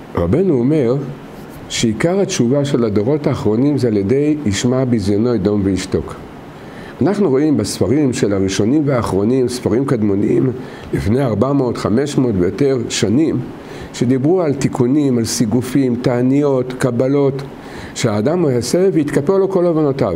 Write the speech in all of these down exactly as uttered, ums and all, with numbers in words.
רבנו אומר שעיקר התשובה של הדורות האחרונים זה על ידי ישמע בזיונו ידום וישתוק. אנחנו רואים בספרים של הראשונים והאחרונים, ספרים קדמוניים, לפני ארבע מאות, חמש מאות ויותר שנים, שדיברו על תיקונים, על סיגופים, תעניות, קבלות, שהאדם יעשה ויתכפר לו כל הבנותיו.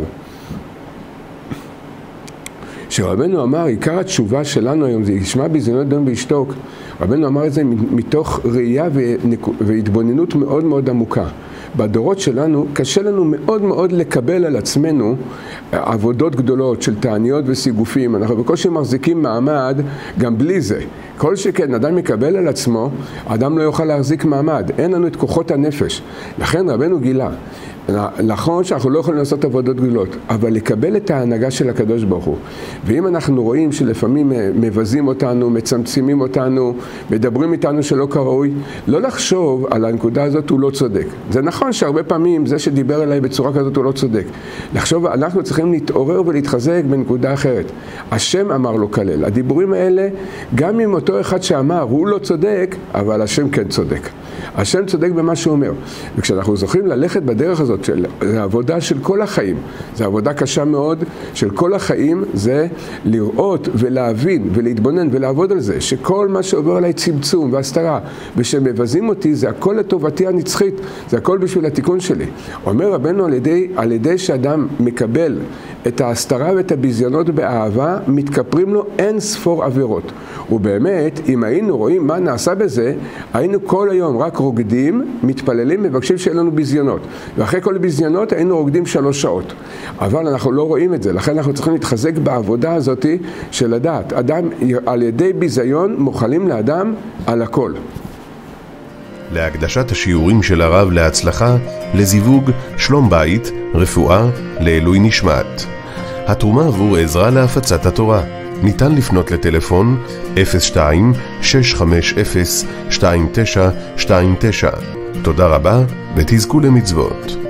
שרבנו אמר, עיקר התשובה שלנו היום זה ישמע בזיונו ידום וישתוק. רבנו אמר את זה מתוך ראייה והתבוננות מאוד מאוד עמוקה. בדורות שלנו קשה לנו מאוד מאוד לקבל על עצמנו עבודות גדולות של תעניות וסיגופים. אנחנו בקושי מחזיקים מעמד גם בלי זה. כל שכן אדם מקבל על עצמו, אדם לא יוכל להחזיק מעמד. אין לנו את כוחות הנפש. לכן רבנו גילה, נכון שאנחנו לא יכולים לעשות עבודות גדולות, אבל לקבל את ההנהגה של הקדוש ברוך הוא. ואם אנחנו רואים שלפעמים מבזים אותנו, מצמצמים אותנו, מדברים איתנו שלא כראוי, לא לחשוב על הנקודה הזאת הוא לא צודק. זה נכון שהרבה פעמים זה שדיבר אליי בצורה כזאת הוא לא צודק. לחשוב, אנחנו צריכים להתעורר ולהתחזק בנקודה אחרת. השם אמר לו כלל. הדיבורים האלה, גם אם אותו אחד שאמר הוא לא צודק, אבל השם כן צודק. השם צודק במה שהוא אומר. וכשאנחנו זוכים ללכת בדרך הזאת, של, זה עבודה של כל החיים, זה עבודה קשה מאוד של כל החיים, זה לראות ולהבין ולהתבונן ולעבוד על זה, שכל מה שעובר עליי צמצום והסתרה, ושמבזים אותי, זה הכל לטובתי הנצחית, זה הכל בשביל התיקון שלי. אומר רבנו, על ידי, על ידי שאדם מקבל את ההסתרה ואת הביזיונות באהבה, מתכפרים לו אין ספור עבירות. ובאמת, אם היינו רואים מה נעשה בזה, היינו כל היום רק רוקדים, מתפללים, מבקשים שיהיה לנו ביזיונות. ואחרי כל ביזיונות היינו רוקדים שלוש שעות. אבל אנחנו לא רואים את זה, לכן אנחנו צריכים להתחזק בעבודה הזאת של לדעת. אדם, על ידי ביזיון, מוכלים לאדם על הכל. להקדשת השיעורים של הרב להצלחה, לזיווג, שלום בית, רפואה, לעילוי נשמת. התרומה עבור עזרה להפצת התורה. ניתן לפנות לטלפון אפס שתיים שש חמש אפס שתיים תשע שתיים תשע. תודה רבה ותזכו למצוות.